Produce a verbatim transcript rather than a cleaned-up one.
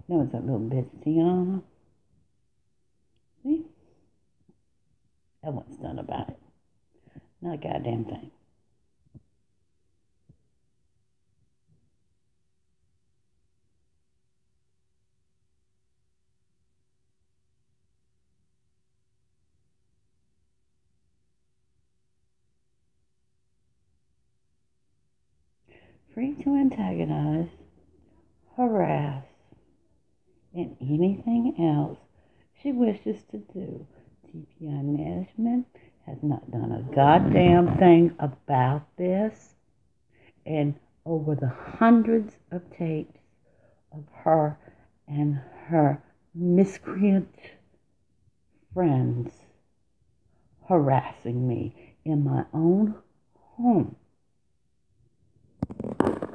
There was a little bitsy on. See? That what's done about it. Not a goddamn thing. Free to antagonize, harass, and anything else she wishes to do. T P I management has not done a goddamn thing about this. And over the hundreds of tapes of her and her miscreant friends harassing me in my own home.